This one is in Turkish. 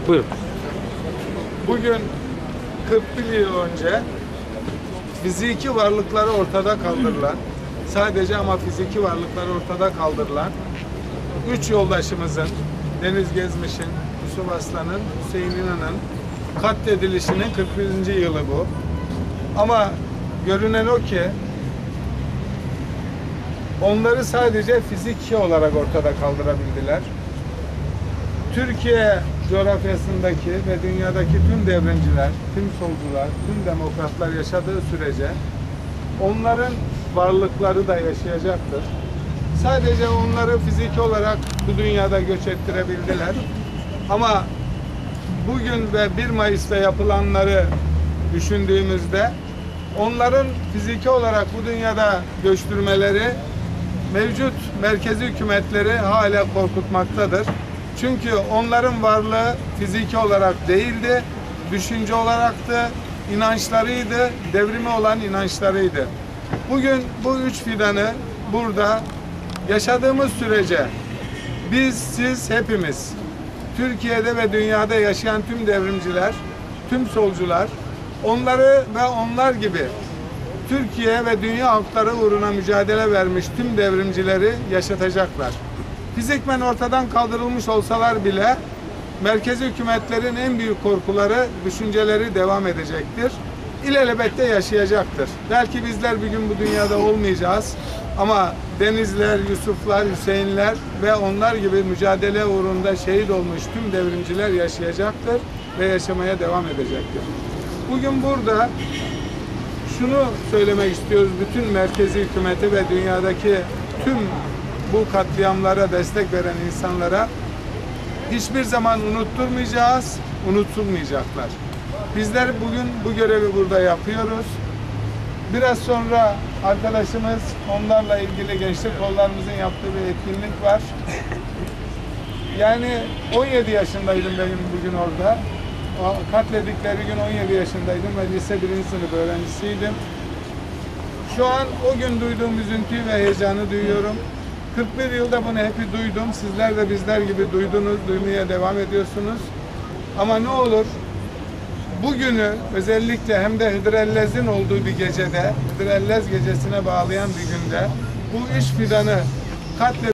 Buyurun. Bugün 41 yıl önce fiziki varlıkları ortada kaldırılan, sadece ama fiziki varlıkları ortada kaldırılan 3 yoldaşımızın, Deniz Gezmiş'in, Yusuf Aslan'ın, Hüseyin İnan'ın katledilişinin 41. yılı bu. Ama görünen o ki onları sadece fiziki olarak ortada kaldırabildiler. Türkiye coğrafyasındaki ve dünyadaki tüm devrimciler, tüm solcular, tüm demokratlar yaşadığı sürece onların varlıkları da yaşayacaktır. Sadece onları fiziki olarak bu dünyada göç ettirebildiler. Ama bugün ve 1 Mayıs'ta yapılanları düşündüğümüzde onların fiziki olarak bu dünyada göçtürmeleri mevcut merkezi hükümetleri hala korkutmaktadır. Çünkü onların varlığı fiziki olarak değildi, düşünce olaraktı, inançlarıydı, devrimi olan inançlarıydı. Bugün bu 3 fidanı burada yaşadığımız sürece biz, siz, hepimiz, Türkiye'de ve dünyada yaşayan tüm devrimciler, tüm solcular, onları ve onlar gibi Türkiye ve dünya halkları uğruna mücadele vermiş tüm devrimcileri yaşatacaklar. Fizikmen ortadan kaldırılmış olsalar bile merkezi hükümetlerin en büyük korkuları, düşünceleri devam edecektir. İlelebette yaşayacaktır. Belki bizler bir gün bu dünyada olmayacağız ama Denizler, Yusuflar, Hüseyinler ve onlar gibi mücadele uğrunda şehit olmuş tüm devrimciler yaşayacaktır ve yaşamaya devam edecektir. Bugün burada şunu söylemek istiyoruz bütün merkezi hükümeti ve dünyadaki tüm bu katliamlara destek veren insanlara: hiçbir zaman unutturmayacağız, unutulmayacaklar. Bizler bugün bu görevi burada yapıyoruz. Biraz sonra arkadaşımız onlarla ilgili gençlik kollarımızın yaptığı bir etkinlik var. Yani 17 yaşındaydım benim bugün orada. O katledikleri gün 17 yaşındaydım ve lise 1. sınıf öğrencisiydim. Şu an o gün duyduğum üzüntüyü ve heyecanı duyuyorum. 41 yılda bunu hep duydum. Sizler de bizler gibi duydunuz, duymaya devam ediyorsunuz. Ama ne olur bugünü özellikle hem de Hıdrellez'in olduğu bir gecede, Hıdrellez gecesine bağlayan bir günde bu 3 fidanı katledilmesi